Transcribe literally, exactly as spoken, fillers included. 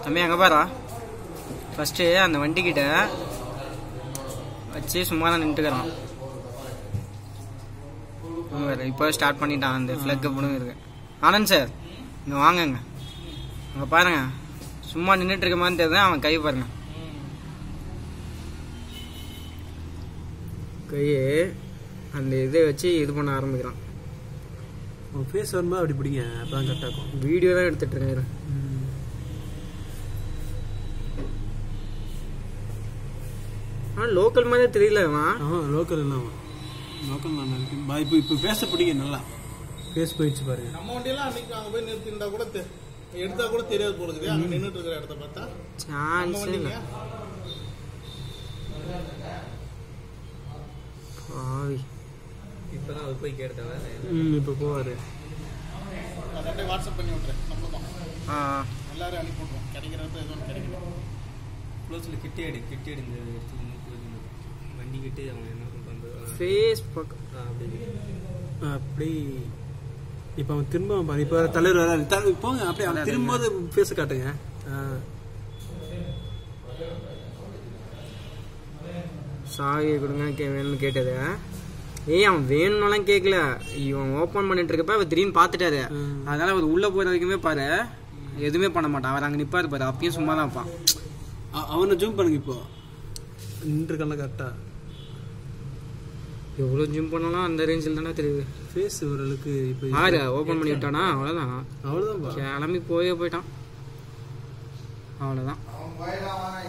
தம்பி அங்கே பாரா ஃபஸ்ட்டு அந்த வண்டிக்கிட்ட வச்சு சும்மா தான் நின்றுக்கிறான். வேறு இப்போ ஸ்டார்ட் பண்ணிட்டான் அந்த ஃப்ளக்கு பிடுங்க இருக்கு. ஆனந்த் சார் இங்கே வாங்கங்க, அங்கே பாருங்க சும்மா நின்றுட்டு இருக்க மாதிரி தெரியுது. அவன் கை பாருங்க, கையை அந்த இதை வச்சு இது பண்ண ஆரம்பிக்கிறான். அவன் ஃபேஸ் வரும்போது அப்படி பிடிங்க, அப்போ தான் கரெக்டாக இருக்கும். வீடியோ தான் எடுத்துட்டு இருக்கேன். ஆ லோக்கல் மாதிரியே தெரியலவா? ஆ லோக்கல் இல்லை, அவன் லோக்கல் நல்லா இருக்கு. இப்போ இப்போ பேச பிடிங்க நல்லா பேஸ் போயிடுச்சு பாருங்க. நம்ம வண்டியெல்லாம் அன்னைக்கு அங்கே போய் நிறுத்திருந்தா கூட எடுத்தா கூட தெரியாது போடுது. அங்கே நின்றுட்டு இருக்கிற இடத்த பார்த்தா சான்ஸ் இல்லை. ஆவி இப்போதான் அவர் போய் கேட்டாங்க. ம் இப்போ போவார். அதை வாட்ஸ்அப் பண்ணி விட்றேன். நம்ம தான் ஆ எல்லாரும் அனுப்பி விட்ருவோம். கிடைக்கிறது எதுவும் கிடைக்கல. க்ளோஸில் கிட்டே எடு கிட்டே எடுங்க வண்டி கிட்டே அவங்க என்ன பண்ணுறது ஃபேஸ் பக்கம் அப்படி அப்படி. இப்போ அவன் திரும்ப பாரு, இப்போ தலைவர் வராது போங்க. அப்படியே அவன் திரும்ப பேச காட்டுங்க. சாவி கொடுங்க கே வேணும்னு கேட்டது. ஏய் அவன் வேணும்னாலாம் கேட்கல, இவன் ஓப்பன் பண்ணிட்டு இருக்கப்ப அவர் திடீர்னு பார்த்துட்டாரு. அதனால அவர் உள்ள போகிற வரைக்குமே பாரு எதுவுமே பண்ண மாட்டான். அவர் அங்கே நிற்பாரு பாரு, அப்பயும் சும்மா தான் இருப்பான். அவனை ஜூம் பண்ணுங்க. இப்போ நின்றுக்கெல்லாம் கரெக்டா எவ்வளோ ஜூம் பண்ணலாம் அந்த ரேஞ்சில் தானே தெரியுது. ஃபேஸ் ஓரளவுக்கு இப்போ ஆறு ஓப்பன் பண்ணி விட்டானா அவ்வளோதான். அவ்வளோதான் கிளம்பி போயே போயிட்டான், அவ்வளோதான்.